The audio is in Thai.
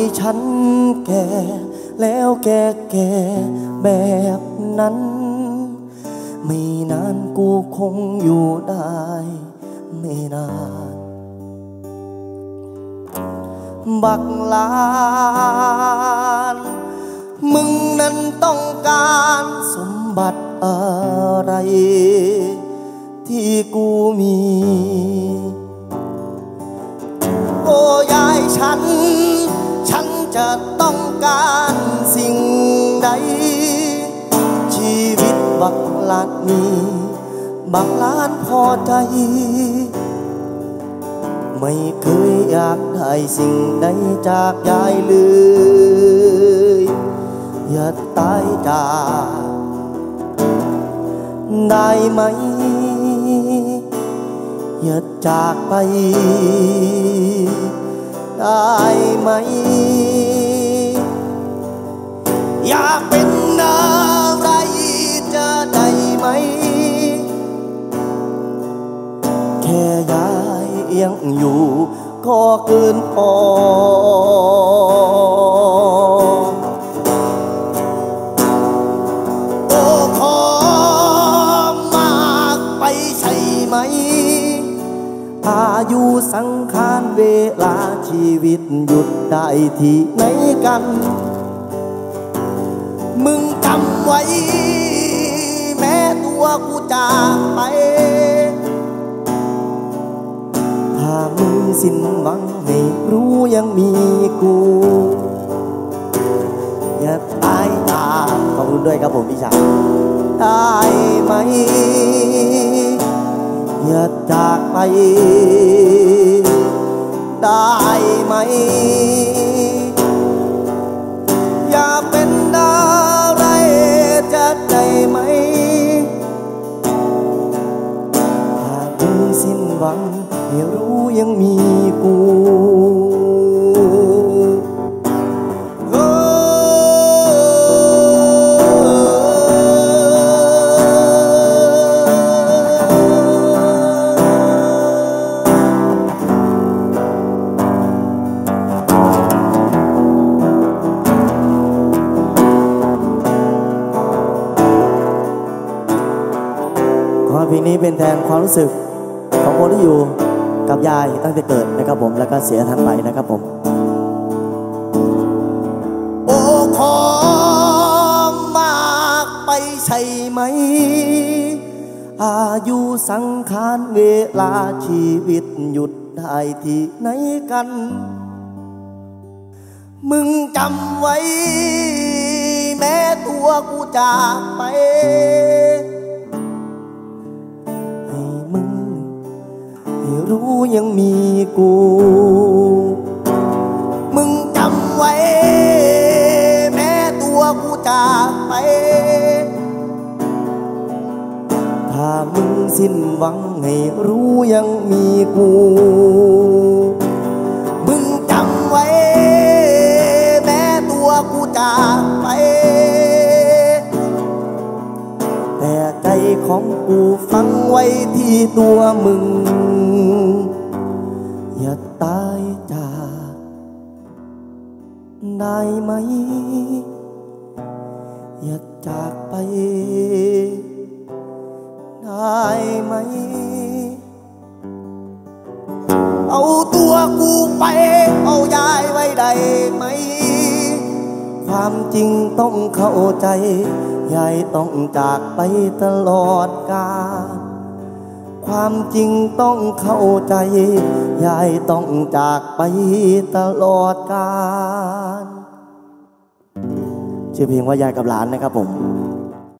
ฉันแก่แล้วแก่แบบนั้นไม่นานกูคงอยู่ได้ไม่นานบักลานมึงนั้นต้องการสมบัติอะไรที่กูมีโอ้ยายฉันจะต้องการสิ่งใดชีวิตบักลานนี้บักลานพอใจไม่เคยอยากได้สิ่งใดจากยายเลยอย่าตายจากได้ไหมอย่าจากไปได้ไหมอยากเป็นอะไรจะได้ไหมแค่ยายยังอยู่ก็เกินพอโอ้ขอมากไปใช่ไหมอายุสังขารเวลาชีวิตหยุดได้ที่ไหนกันมึงจำไว้แม้ตัวกูจากไปถ้ามึงสิ้นหวังให้รู้ยังมีกูอย่าตายตาขอบคุณด้วยครับผมพี่ชายได้ไหมอย่าจากไปได้ไหมอย่าเป็นอะไรจะได้ไหมถ้ามึงสิ้นหวังให้รู้ยังมีกูเพลงนี้เป็นแทนความรู้สึกของคนที่อยู่กับยายตั้งแต่เกิดนะครับผมแล้วก็เสียท่านไปนะครับผมโอ้ขอมากไปใช่ไหมอายุสังขารเวลาชีวิตหยุดได้ที่ไหนกันมึงจำไว้แม้ตัวกูจากไปรู้ยังมีกูมึงจำไว้แม้ตัวกูจากไปถ้ามึงสิ้นหวังให้รู้ยังมีกูมึงจำไว้แม้ตัวกูจากไปแต่ใจของกูฟังไว้ที่ตัวมึงอย่าตายจากได้ไหมอย่าจากไปได้ไหมเอาตัวกูไปเอายายไว้ได้ไหมความจริงต้องเข้าใจยายต้องจากไปตลอดกาลความจริงต้องเข้าใจยายต้องจากไปตลอดกาลชื่อเพลงว่ายายกับหลานนะครับผม